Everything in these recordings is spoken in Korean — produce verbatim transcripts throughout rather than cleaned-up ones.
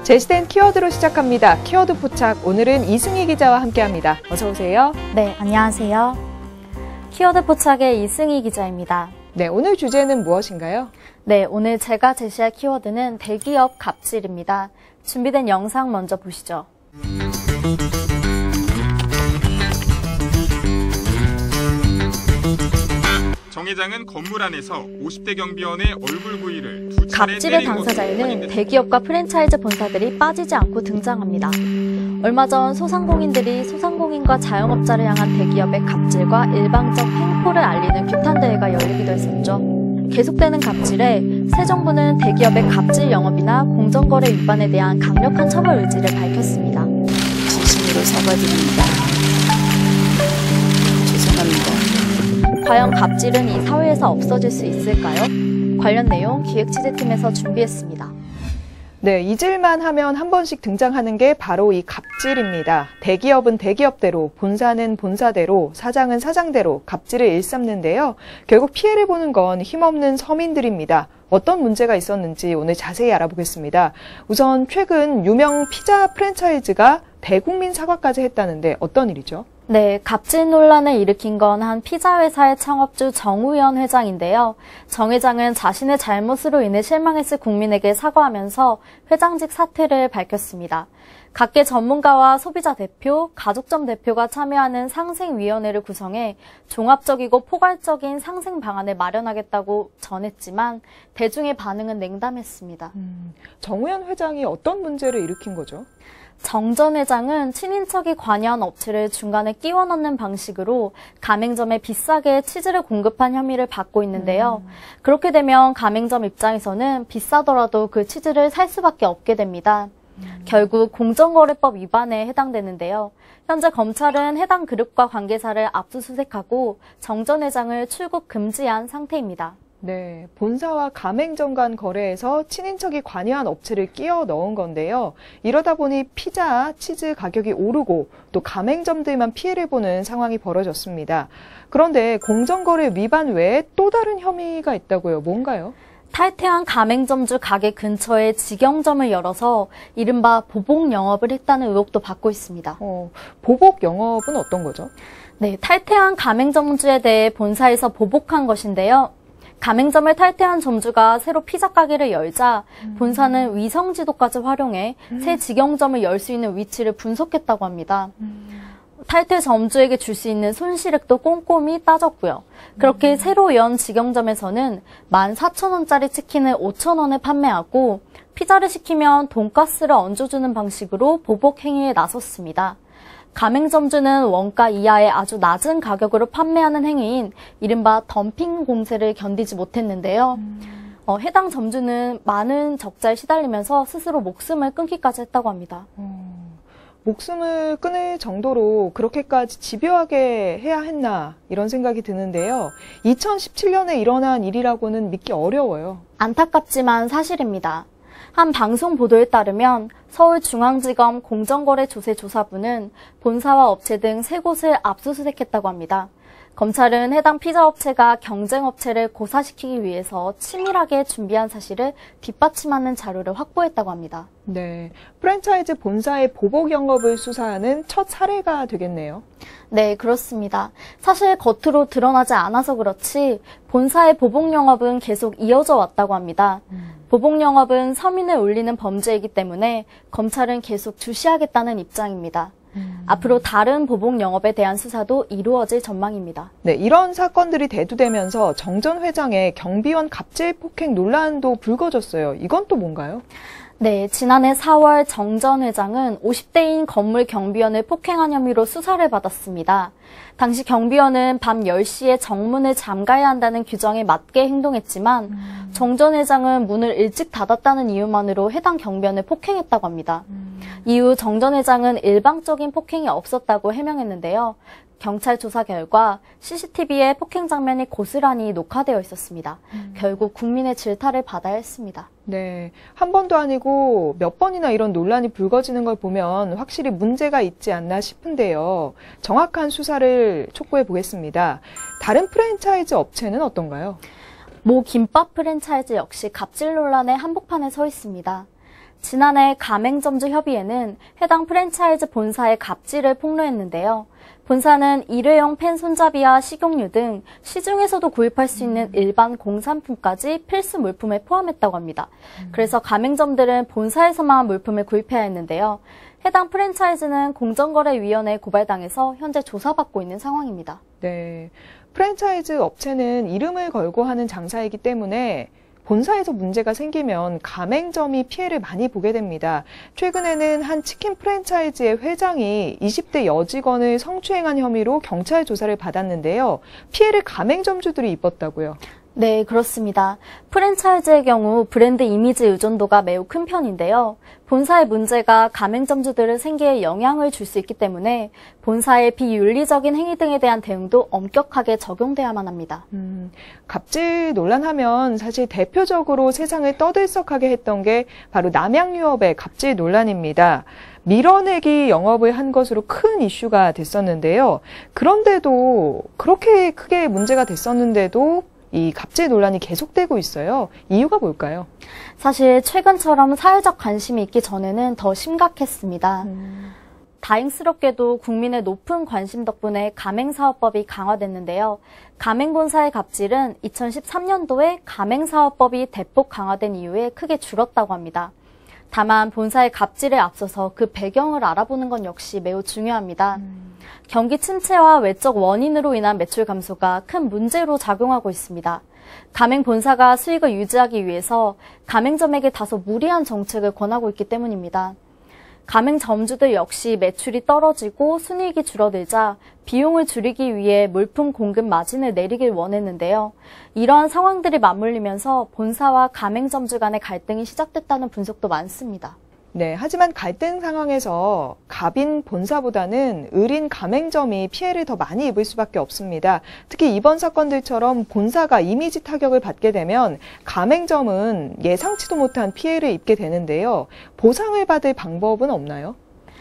제시된 키워드로 시작합니다. 키워드 포착, 오늘은 이승희 기자와 함께합니다. 어서 오세요. 네, 안녕하세요. 키워드 포착의 이승희 기자입니다. 네, 오늘 주제는 무엇인가요? 네, 오늘 제가 제시할 키워드는 대기업 갑질입니다. 준비된 영상 먼저 보시죠. 정 회장은 건물 안에서 오십 대 경비원의 얼굴 부위를 두 차례 갑질의 때린 당사자에는 대기업과 프랜차이즈 본사들이 빠지지 않고 등장합니다. 얼마 전 소상공인들이 소상공인과 자영업자를 향한 대기업의 갑질과 일방적 횡포를 알리는 규탄 대회가 열리기도 했었죠. 계속되는 갑질에 새 정부는 대기업의 갑질 영업이나 공정거래 위반에 대한 강력한 처벌 의지를 밝혔습니다. 진심으로 사과드립니다. 죄송합니다. 과연 갑질은 이 사회에서 없어질 수 있을까요? 관련 내용 기획취재팀에서 준비했습니다. 네, 잊을만 하면 한 번씩 등장하는 게 바로 이 갑질입니다. 대기업은 대기업대로, 본사는 본사대로, 사장은 사장대로 갑질을 일삼는데요. 결국 피해를 보는 건 힘없는 서민들입니다. 어떤 문제가 있었는지 오늘 자세히 알아보겠습니다. 우선 최근 유명 피자 프랜차이즈가 대국민 사과까지 했다는데 어떤 일이죠? 네, 갑질 논란을 일으킨 건 한 피자 회사의 창업주 정우현 회장인데요. 정 회장은 자신의 잘못으로 인해 실망했을 국민에게 사과하면서 회장직 사퇴를 밝혔습니다. 각계 전문가와 소비자 대표, 가족점 대표가 참여하는 상생위원회를 구성해 종합적이고 포괄적인 상생 방안을 마련하겠다고 전했지만 대중의 반응은 냉담했습니다. 음, 정우현 회장이 어떤 문제를 일으킨 거죠? 정 전 회장은 친인척이 관여한 업체를 중간에 끼워 넣는 방식으로 가맹점에 비싸게 치즈를 공급한 혐의를 받고 있는데요. 음. 그렇게 되면 가맹점 입장에서는 비싸더라도 그 치즈를 살 수밖에 없게 됩니다. 음. 결국 공정거래법 위반에 해당되는데요. 현재 검찰은 해당 그룹과 관계사를 압수수색하고 정 전 회장을 출국 금지한 상태입니다. 네, 본사와 가맹점 간 거래에서 친인척이 관여한 업체를 끼워 넣은 건데요. 이러다 보니 피자, 치즈 가격이 오르고 또 가맹점들만 피해를 보는 상황이 벌어졌습니다. 그런데 공정거래 위반 외에 또 다른 혐의가 있다고요. 뭔가요? 탈퇴한 가맹점주 가게 근처에 직영점을 열어서 이른바 보복 영업을 했다는 의혹도 받고 있습니다. 어, 보복 영업은 어떤 거죠? 네, 탈퇴한 가맹점주에 대해 본사에서 보복한 것인데요. 가맹점을 탈퇴한 점주가 새로 피자 가게를 열자 음. 본사는 위성지도까지 활용해 음. 새 직영점을 열 수 있는 위치를 분석했다고 합니다. 음. 탈퇴 점주에게 줄 수 있는 손실액도 꼼꼼히 따졌고요. 그렇게 음. 새로 연 직영점에서는 만 사천 원짜리 치킨을 오천 원에 판매하고 피자를 시키면 돈가스를 얹어주는 방식으로 보복 행위에 나섰습니다. 가맹점주는 원가 이하의 아주 낮은 가격으로 판매하는 행위인 이른바 덤핑 공세를 견디지 못했는데요. 음. 어, 해당 점주는 많은 적자에 시달리면서 스스로 목숨을 끊기까지 했다고 합니다. 어, 목숨을 끊을 정도로 그렇게까지 집요하게 해야 했나 이런 생각이 드는데요. 이천십칠 년에 일어난 일이라고는 믿기 어려워요. 안타깝지만 사실입니다. 한 방송 보도에 따르면 서울중앙지검 공정거래조세조사부는 본사와 업체 등 세 곳을 압수수색했다고 합니다. 검찰은 해당 피자업체가 경쟁업체를 고사시키기 위해서 치밀하게 준비한 사실을 뒷받침하는 자료를 확보했다고 합니다. 네, 프랜차이즈 본사의 보복 영업을 수사하는 첫 사례가 되겠네요. 네, 그렇습니다. 사실 겉으로 드러나지 않아서 그렇지 본사의 보복 영업은 계속 이어져 왔다고 합니다. 음. 보복 영업은 서민을 울리는 범죄이기 때문에 검찰은 계속 주시하겠다는 입장입니다. 음. 앞으로 다른 보복 영업에 대한 수사도 이루어질 전망입니다. 네, 이런 사건들이 대두되면서 정 전 회장의 경비원 갑질 폭행 논란도 불거졌어요. 이건 또 뭔가요? 네, 지난해 사월 정 전 회장은 오십 대인 건물 경비원을 폭행한 혐의로 수사를 받았습니다. 당시 경비원은 밤 열 시에 정문을 잠가야 한다는 규정에 맞게 행동했지만 음. 정 전 회장은 문을 일찍 닫았다는 이유만으로 해당 경비원을 폭행했다고 합니다. 음. 이후 정 전 회장은 일방적인 폭행이 없었다고 해명했는데요. 경찰 조사 결과 씨씨티비에 폭행 장면이 고스란히 녹화되어 있었습니다. 음. 결국 국민의 질타를 받아야 했습니다. 네, 한 번도 아니고 몇 번이나 이런 논란이 불거지는 걸 보면 확실히 문제가 있지 않나 싶은데요. 정확한 수사를 촉구해 보겠습니다. 다른 프랜차이즈 업체는 어떤가요? 모 김밥 프랜차이즈 역시 갑질 논란의 한복판에 서 있습니다. 지난해 가맹점주 협의회는 해당 프랜차이즈 본사의 갑질을 폭로했는데요. 본사는 일회용 펜 손잡이와 식용유 등 시중에서도 구입할 수 있는 일반 공산품까지 필수 물품에 포함했다고 합니다. 그래서 가맹점들은 본사에서만 물품을 구입해야 했는데요. 해당 프랜차이즈는 공정거래위원회에 고발당해서 현재 조사받고 있는 상황입니다. 네, 프랜차이즈 업체는 이름을 걸고 하는 장사이기 때문에 본사에서 문제가 생기면 가맹점이 피해를 많이 보게 됩니다. 최근에는 한 치킨 프랜차이즈의 회장이 이십 대 여직원을 성추행한 혐의로 경찰 조사를 받았는데요. 피해를 가맹점주들이 입었다고요. 네, 그렇습니다. 프랜차이즈의 경우 브랜드 이미지 의존도가 매우 큰 편인데요. 본사의 문제가 가맹점주들의 생계에 영향을 줄 수 있기 때문에 본사의 비윤리적인 행위 등에 대한 대응도 엄격하게 적용돼야만 합니다. 음, 갑질 논란하면 사실 대표적으로 세상을 떠들썩하게 했던 게 바로 남양유업의 갑질 논란입니다. 밀어내기 영업을 한 것으로 큰 이슈가 됐었는데요. 그런데도 그렇게 크게 문제가 됐었는데도 이 갑질 논란이 계속되고 있어요. 이유가 뭘까요? 사실 최근처럼 사회적 관심이 있기 전에는 더 심각했습니다. 음. 다행스럽게도 국민의 높은 관심 덕분에 가맹사업법이 강화됐는데요. 가맹본사의 갑질은 이천십삼 년도에 가맹사업법이 대폭 강화된 이후에 크게 줄었다고 합니다. 다만 본사의 갑질에 앞서서 그 배경을 알아보는 건 역시 매우 중요합니다. 음. 경기 침체와 외적 원인으로 인한 매출 감소가 큰 문제로 작용하고 있습니다. 가맹 본사가 수익을 유지하기 위해서 가맹점에게 다소 무리한 정책을 권하고 있기 때문입니다. 가맹점주들 역시 매출이 떨어지고 순이익이 줄어들자 비용을 줄이기 위해 물품 공급 마진을 내리길 원했는데요. 이러한 상황들이 맞물리면서 본사와 가맹점주 간의 갈등이 시작됐다는 분석도 많습니다. 네, 하지만 갈등 상황에서 갑인 본사보다는 을인 가맹점이 피해를 더 많이 입을 수밖에 없습니다. 특히 이번 사건들처럼 본사가 이미지 타격을 받게 되면 가맹점은 예상치도 못한 피해를 입게 되는데요. 보상을 받을 방법은 없나요?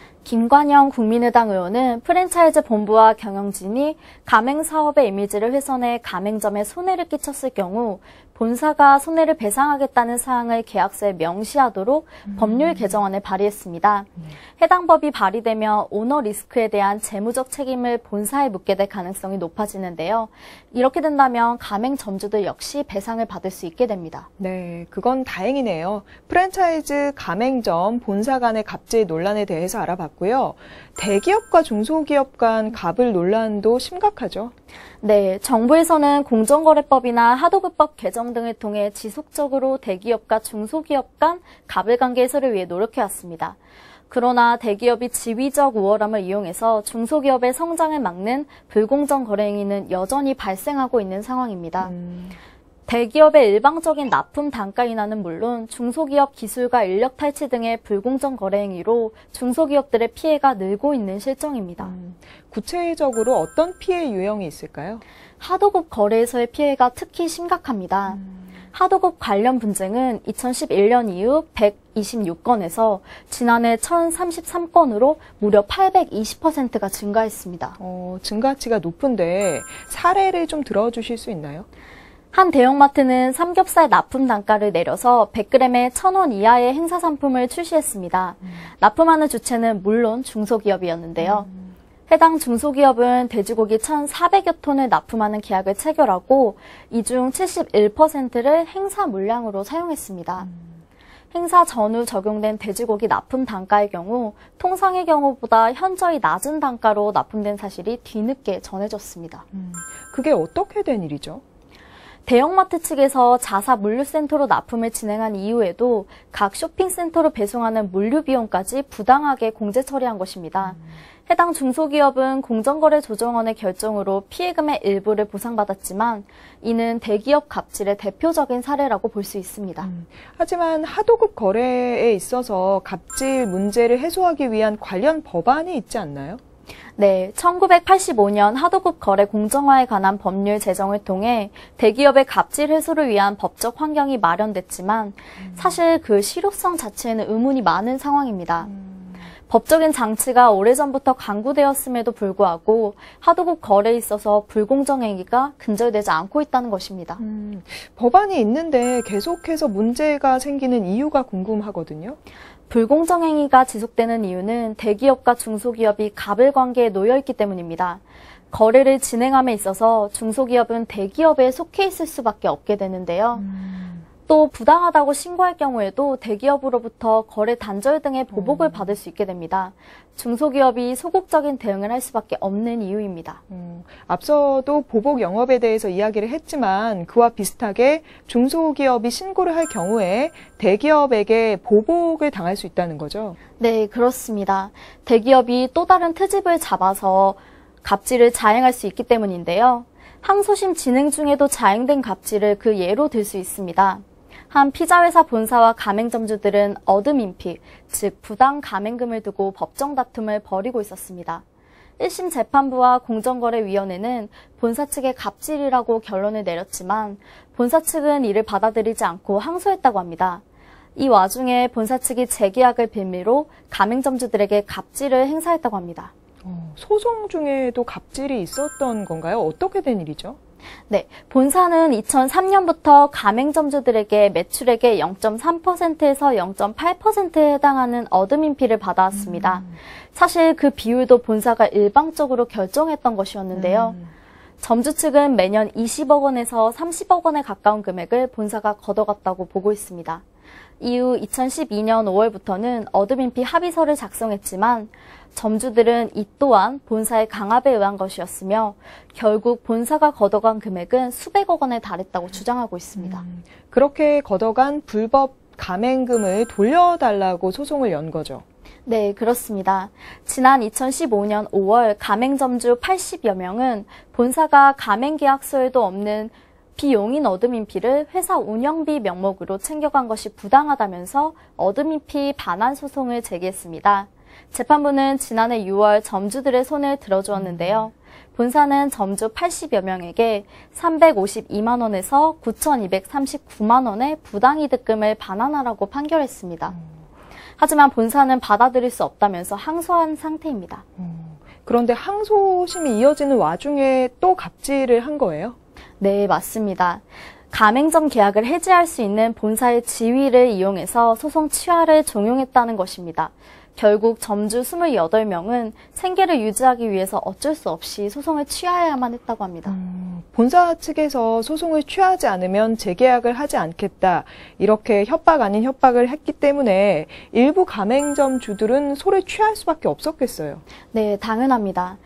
김관영 국민의당 의원은 프랜차이즈 본부와 경영진이 가맹사업의 이미지를 훼손해 가맹점에 손해를 끼쳤을 경우 본사가 손해를 배상하겠다는 사항을 계약서에 명시하도록 음. 법률 개정안을 발의했습니다. 네. 해당 법이 발의되면 오너 리스크에 대한 재무적 책임을 본사에 묻게 될 가능성이 높아지는데요. 이렇게 된다면 가맹점주들 역시 배상을 받을 수 있게 됩니다. 네, 그건 다행이네요. 프랜차이즈, 가맹점, 본사 간의 갑질 논란에 대해서 알아봤고요. 대기업과 중소기업 간 갑을 논란도 심각하죠. 네, 정부에서는 공정거래법이나 하도급법 개정 등을 통해 지속적으로 대기업과 중소기업 간 갑을 관계 해소를 위해 노력해왔습니다. 그러나 대기업이 지위적 우월함을 이용해서 중소기업의 성장을 막는 불공정 거래 행위는 여전히 발생하고 있는 상황입니다. 음. 대기업의 일방적인 납품 단가 인하는 물론 중소기업 기술과 인력 탈취 등의 불공정 거래 행위로 중소기업들의 피해가 늘고 있는 실정입니다. 음, 구체적으로 어떤 피해 유형이 있을까요? 하도급 거래에서의 피해가 특히 심각합니다. 음. 하도급 관련 분쟁은 이천십일 년 이후 백이십육 건에서 지난해 천삼십삼 건으로 무려 팔백이십 퍼센트가 증가했습니다. 어, 증가치가 높은데 사례를 좀 들어주실 수 있나요? 한 대형마트는 삼겹살 납품 단가를 내려서 백 그램에 천 원 이하의 행사 상품을 출시했습니다. 음. 납품하는 주체는 물론 중소기업이었는데요. 음. 해당 중소기업은 돼지고기 천사백여 톤을 납품하는 계약을 체결하고 이 중 칠십일 퍼센트를 행사 물량으로 사용했습니다. 음. 행사 전후 적용된 돼지고기 납품 단가의 경우 통상의 경우보다 현저히 낮은 단가로 납품된 사실이 뒤늦게 전해졌습니다. 음. 그게 어떻게 된 일이죠? 대형마트 측에서 자사 물류센터로 납품을 진행한 이후에도 각 쇼핑센터로 배송하는 물류 비용까지 부당하게 공제 처리한 것입니다. 음. 해당 중소기업은 공정거래조정원의 결정으로 피해금의 일부를 보상받았지만 이는 대기업 갑질의 대표적인 사례라고 볼 수 있습니다. 음. 하지만 하도급 거래에 있어서 갑질 문제를 해소하기 위한 관련 법안이 있지 않나요? 네, 천구백팔십오 년 하도급 거래 공정화에 관한 법률 제정을 통해 대기업의 갑질 해소를 위한 법적 환경이 마련됐지만 음. 사실 그 실효성 자체에는 의문이 많은 상황입니다. 음. 법적인 장치가 오래전부터 강구되었음에도 불구하고 하도급 거래에 있어서 불공정 행위가 근절되지 않고 있다는 것입니다. 음, 법안이 있는데 계속해서 문제가 생기는 이유가 궁금하거든요. 불공정 행위가 지속되는 이유는 대기업과 중소기업이 갑을 관계에 놓여 있기 때문입니다. 거래를 진행함에 있어서 중소기업은 대기업에 속해 있을 수밖에 없게 되는데요. 음. 또 부당하다고 신고할 경우에도 대기업으로부터 거래 단절 등의 보복을 받을 수 있게 됩니다. 중소기업이 소극적인 대응을 할 수밖에 없는 이유입니다. 음, 앞서도 보복 영업에 대해서 이야기를 했지만 그와 비슷하게 중소기업이 신고를 할 경우에 대기업에게 보복을 당할 수 있다는 거죠? 네, 그렇습니다. 대기업이 또 다른 트집을 잡아서 갑질을 자행할 수 있기 때문인데요. 항소심 진행 중에도 자행된 갑질을 그 예로 들 수 있습니다. 한 피자회사 본사와 가맹점주들은 어드민피, 즉 부당 가맹금을 두고 법정 다툼을 벌이고 있었습니다. 일 심 재판부와 공정거래위원회는 본사 측의 갑질이라고 결론을 내렸지만 본사 측은 이를 받아들이지 않고 항소했다고 합니다. 이 와중에 본사 측이 재계약을 빌미로 가맹점주들에게 갑질을 행사했다고 합니다. 어, 소송 중에도 갑질이 있었던 건가요? 어떻게 된 일이죠? 네, 본사는 이천삼 년부터 가맹점주들에게 매출액의 영 점 삼 퍼센트에서 영 점 팔 퍼센트에 해당하는 어드민피를 받아왔습니다. 음. 사실 그 비율도 본사가 일방적으로 결정했던 것이었는데요. 음. 점주 측은 매년 이십억 원에서 삼십억 원에 가까운 금액을 본사가 걷어갔다고 보고 있습니다. 이후 이천십이 년 오월부터는 어드민피 합의서를 작성했지만 점주들은 이 또한 본사의 강압에 의한 것이었으며 결국 본사가 걷어간 금액은 수백억 원에 달했다고 주장하고 있습니다. 음, 그렇게 걷어간 불법 가맹금을 돌려달라고 소송을 연 거죠? 네, 그렇습니다. 지난 이천십오 년 오월 가맹점주 팔십여 명은 본사가 가맹계약서에도 없는 비용인 어드민피를 회사 운영비 명목으로 챙겨간 것이 부당하다면서 어드민피 반환 소송을 제기했습니다. 재판부는 지난해 유월 점주들의 손을 들어주었는데요. 본사는 점주 팔십여 명에게 삼백오십이만 원에서 구천이백삼십구만 원의 부당이득금을 반환하라고 판결했습니다. 하지만 본사는 받아들일 수 없다면서 항소한 상태입니다. 그런데 항소심이 이어지는 와중에 또 갑질을 한 거예요? 네, 맞습니다. 가맹점 계약을 해지할 수 있는 본사의 지위를 이용해서 소송 취하를 종용했다는 것입니다. 결국 점주 이십팔 명은 생계를 유지하기 위해서 어쩔 수 없이 소송을 취하야만 했다고 합니다. 음, 본사 측에서 소송을 취하지 않으면 재계약을 하지 않겠다. 이렇게 협박 아닌 협박을 했기 때문에 일부 가맹점주들은 소를 취할 수밖에 없었겠어요. 네, 당연합니다.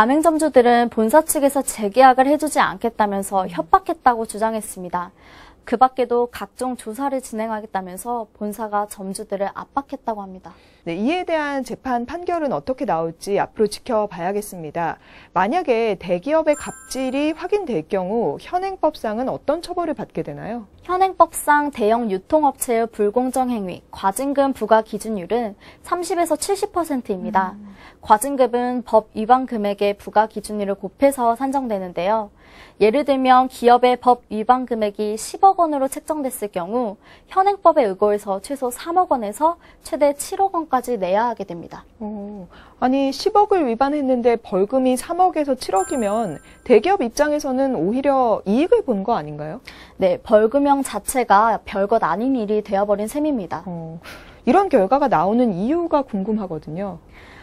가맹점주들은 본사 측에서 재계약을 해주지 않겠다면서 협박했다고 주장했습니다. 그 밖에도 각종 조사를 진행하겠다면서 본사가 점주들을 압박했다고 합니다. 네, 이에 대한 재판 판결은 어떻게 나올지 앞으로 지켜봐야겠습니다. 만약에 대기업의 갑질이 확인될 경우 현행법상은 어떤 처벌을 받게 되나요? 현행법상 대형 유통업체의 불공정 행위, 과징금 부과 기준율은 삼십에서 칠십 퍼센트입니다. 음. 과징금은 법 위반 금액의 부과 기준율을 곱해서 산정되는데요. 예를 들면 기업의 법 위반 금액이 십억 원으로 책정됐을 경우 현행법에 의거해서 최소 삼억 원에서 최대 칠억 원까지 내야 하게 됩니다. 어, 아니 십억을 위반했는데 벌금이 삼억에서 칠억이면 대기업 입장에서는 오히려 이익을 본 거 아닌가요? 네, 벌금형 자체가 별것 아닌 일이 되어버린 셈입니다. 어, 이런 결과가 나오는 이유가 궁금하거든요.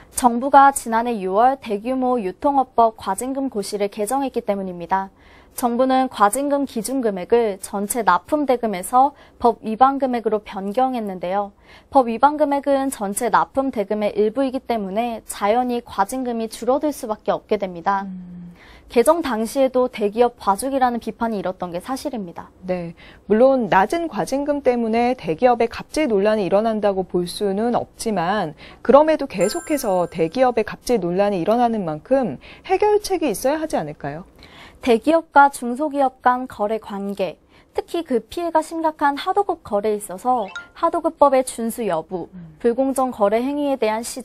정부가 지난해 유월 대규모 유통업법 과징금 고시를 개정했기 때문입니다. 정부는 과징금 기준 금액을 전체 납품 대금에서 법 위반 금액으로 변경했는데요. 법 위반 금액은 전체 납품 대금의 일부이기 때문에 자연히 과징금이 줄어들 수밖에 없게 됩니다. 음. 개정 당시에도 대기업 봐주기라는 비판이 일었던 게 사실입니다. 네, 물론 낮은 과징금 때문에 대기업의 갑질 논란이 일어난다고 볼 수는 없지만 그럼에도 계속해서 대기업의 갑질 논란이 일어나는 만큼 해결책이 있어야 하지 않을까요? 대기업과 중소기업 간 거래 관계, 특히 그 피해가 심각한 하도급 거래에 있어서 하도급법의 준수 여부, 불공정 거래 행위에 대한 시정,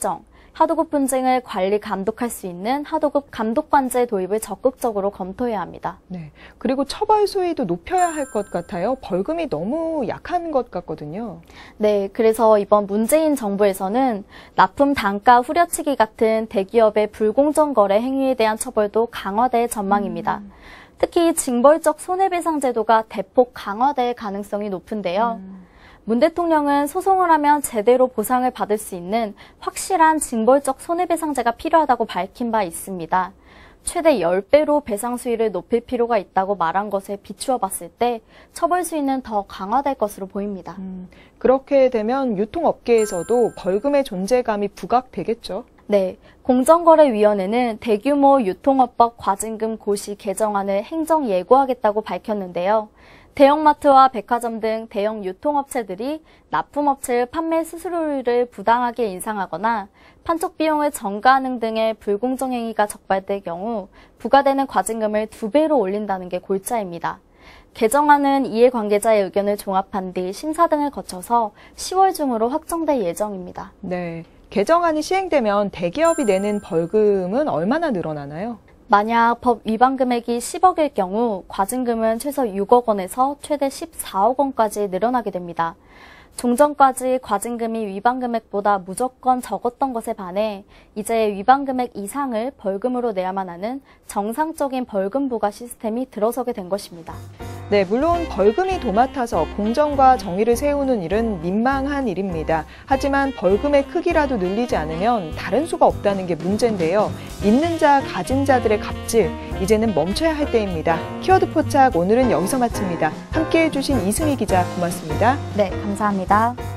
하도급 분쟁을 관리 감독할 수 있는 하도급 감독관제 도입을 적극적으로 검토해야 합니다. 네. 그리고 처벌 수위도 높여야 할 것 같아요. 벌금이 너무 약한 것 같거든요. 네, 그래서 이번 문재인 정부에서는 납품 단가 후려치기 같은 대기업의 불공정 거래 행위에 대한 처벌도 강화될 전망입니다. 음. 특히 징벌적 손해배상 제도가 대폭 강화될 가능성이 높은데요. 음. 문 대통령은 소송을 하면 제대로 보상을 받을 수 있는 확실한 징벌적 손해배상제가 필요하다고 밝힌 바 있습니다. 최대 십 배로 배상 수위를 높일 필요가 있다고 말한 것에 비추어 봤을 때 처벌 수위는 더 강화될 것으로 보입니다. 음, 그렇게 되면 유통업계에서도 벌금의 존재감이 부각되겠죠? 네, 공정거래위원회는 대규모 유통업법 과징금 고시 개정안을 행정 예고하겠다고 밝혔는데요. 대형마트와 백화점 등 대형 유통업체들이 납품업체의 판매 수수료를 부당하게 인상하거나 판촉 비용을 전가하는 등의 불공정 행위가 적발될 경우 부과되는 과징금을 두 배로 올린다는 게 골자입니다. 개정안은 이해관계자의 의견을 종합한 뒤 심사 등을 거쳐서 시월 중으로 확정될 예정입니다. 네, 개정안이 시행되면 대기업이 내는 벌금은 얼마나 늘어나나요? 만약 법 위반 금액이 십억일 경우 과징금은 최소 육억 원에서 최대 십사억 원까지 늘어나게 됩니다. 종전까지 과징금이 위반 금액보다 무조건 적었던 것에 반해 이제 위반 금액 이상을 벌금으로 내야만 하는 정상적인 벌금 부과 시스템이 들어서게 된 것입니다. 네, 물론 벌금이 도맡아서 공정과 정의를 세우는 일은 민망한 일입니다. 하지만 벌금의 크기라도 늘리지 않으면 다른 수가 없다는 게 문제인데요. 있는 자, 가진 자들의 갑질, 이제는 멈춰야 할 때입니다. 키워드 포착 오늘은 여기서 마칩니다. 함께해 주신 이승희 기자 고맙습니다. 네, 감사합니다.